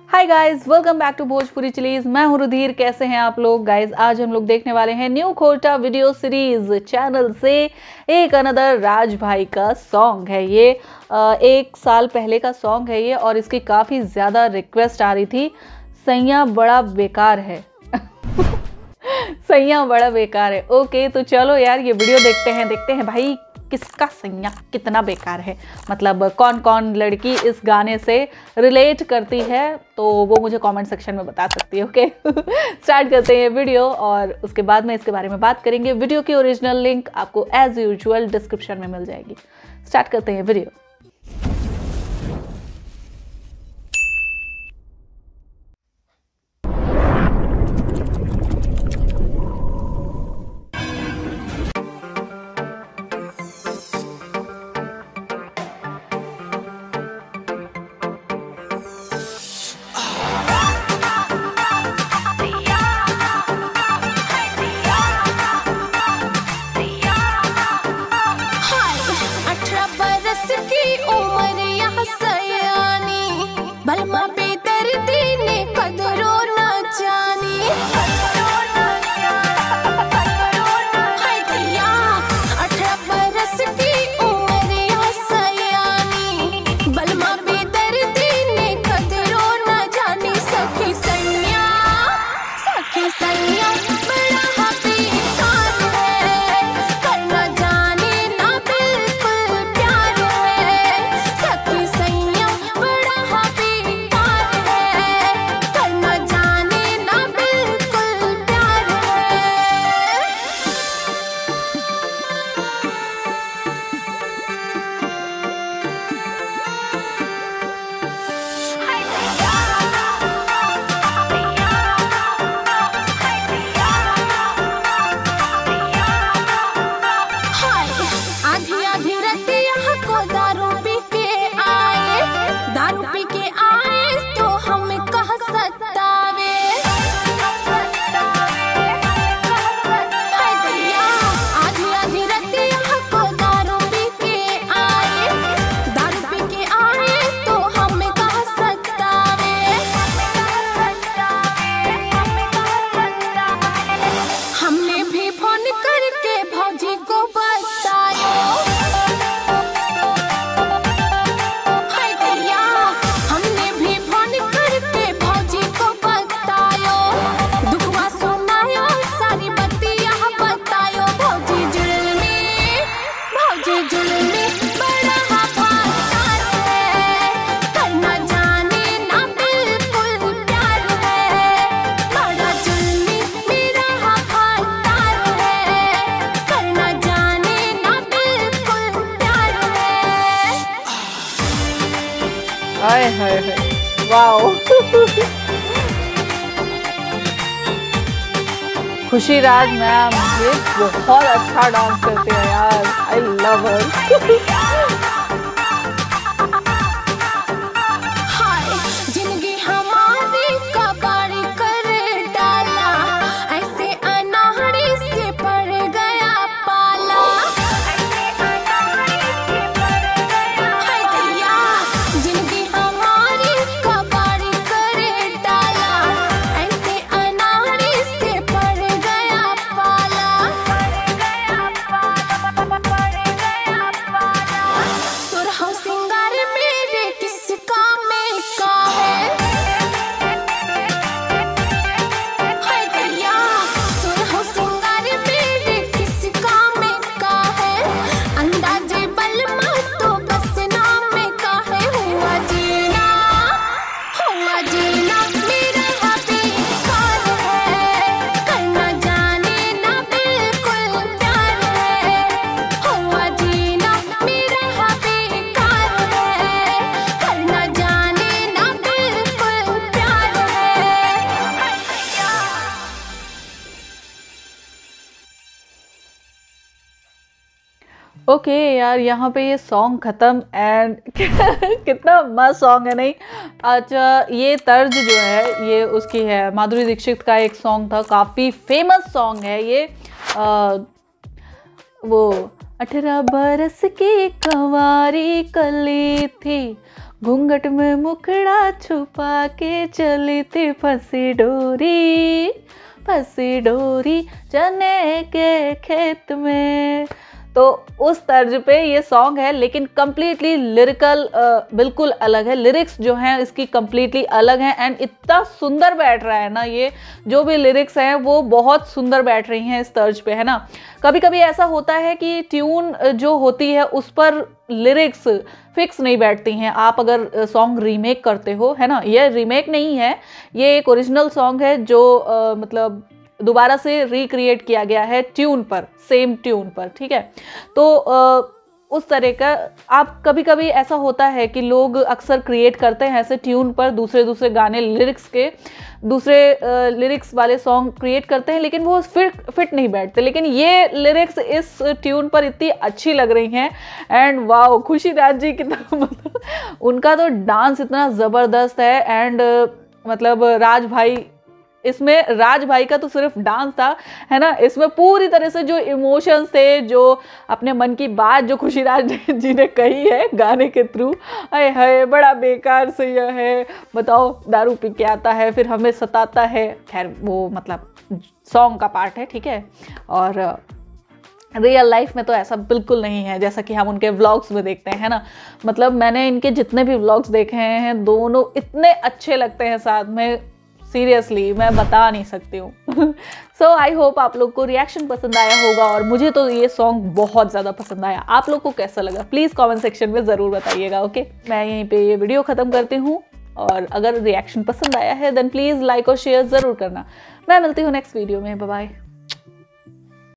Hi guys, welcome back to Bhojpuri Chillies. मैं हूं रुधिर। कैसे हैं आप लोग गाइस? आज हम लोग देखने वाले हैं न्यू खोटा वीडियो सीरीज चैनल से एक अनदर राज भाई का सॉन्ग है ये। 1 साल पहले का सॉन्ग है ये और इसकी काफ़ी ज़्यादा रिक्वेस्ट आ रही थी। सैया बड़ा बेकार है सैया बड़ा बेकार है। ओके तो चलो यार ये वीडियो देखते हैं भाई किसका सैया कितना बेकार है। मतलब कौन कौन लड़की इस गाने से रिलेट करती है तो वो मुझे कमेंट सेक्शन में बता सकती है। ओके स्टार्ट करते हैं वीडियो और उसके बाद में इसके बारे में बात करेंगे। वीडियो की ओरिजिनल लिंक आपको एज यूजुअल डिस्क्रिप्शन में मिल जाएगी। स्टार्ट करते हैं वीडियो। हाय हाय हाय वाओ खुशी राज मैम ये बहुत अच्छा डांस करते हैं यार। I love her. ओके यार यहाँ पे ये सॉन्ग ख़त्म एंड कितना मस्त सॉन्ग है नहीं। अच्छा ये तर्ज जो है ये उसकी है, माधुरी दीक्षित का एक सॉन्ग था, काफ़ी फेमस सॉन्ग है ये। वो 18 बरस की कंवारी कली थी, घूंघट में मुखड़ा छुपा के चली थी फंसी डोरी चने के खेत में। तो उस तर्ज पे ये सॉन्ग है, लेकिन कम्प्लीटली लिरिकल बिल्कुल अलग है। लिरिक्स जो हैं इसकी कम्प्लीटली अलग हैं एंड इतना सुंदर बैठ रहा है ना, ये जो भी लिरिक्स हैं वो बहुत सुंदर बैठ रही हैं इस तर्ज पे, है ना। कभी कभी ऐसा होता है कि ट्यून जो होती है उस पर लिरिक्स फिक्स नहीं बैठती हैं। आप अगर सॉन्ग रीमेक करते हो, है ना, ये रीमेक नहीं है, ये एक ओरिजिनल सॉन्ग है जो मतलब दोबारा से रिक्रिएट किया गया है ट्यून पर, सेम ट्यून पर, ठीक है। तो उस तरह का आप कभी कभी ऐसा होता है कि लोग अक्सर क्रिएट करते हैं ऐसे ट्यून पर दूसरे गाने, लिरिक्स के दूसरे लिरिक्स वाले सॉन्ग क्रिएट करते हैं, लेकिन वो फिट नहीं बैठते। लेकिन ये लिरिक्स इस ट्यून पर इतनी अच्छी लग रही हैं एंड वाओ, खुशी राज जी की तो मतलब उनका तो डांस इतना ज़बरदस्त है एंड मतलब राज भाई, इसमें राज भाई का तो सिर्फ डांस था, है ना, इसमें पूरी तरह से जो इमोशंस थे, जो अपने मन की बात जो खुशीराज जी ने कही है गाने के थ्रू, अरे है बड़ा बेकार से यह है, बताओ दारू पी के आता है फिर हमें सताता है। खैर वो मतलब सॉन्ग का पार्ट है, ठीक है। और रियल लाइफ में तो ऐसा बिल्कुल नहीं है जैसा कि हम उनके व्लॉग्स में देखते हैं, है ना। मतलब मैंने इनके जितने भी व्लॉग्स देखे हैं, दोनों इतने अच्छे लगते हैं साथ में, सीरियसली मैं बता नहीं सकती हूँ। सो आई होप आप लोग को रिएक्शन पसंद आया होगा और मुझे तो ये सॉन्ग बहुत ज़्यादा पसंद आया। आप लोग को कैसा लगा प्लीज़ कमेंट सेक्शन में ज़रूर बताइएगा, ओके। मैं यहीं पे ये वीडियो ख़त्म करती हूँ और अगर रिएक्शन पसंद आया है देन प्लीज़ लाइक और शेयर ज़रूर करना। मैं मिलती हूँ नेक्स्ट वीडियो में, बाय बाय।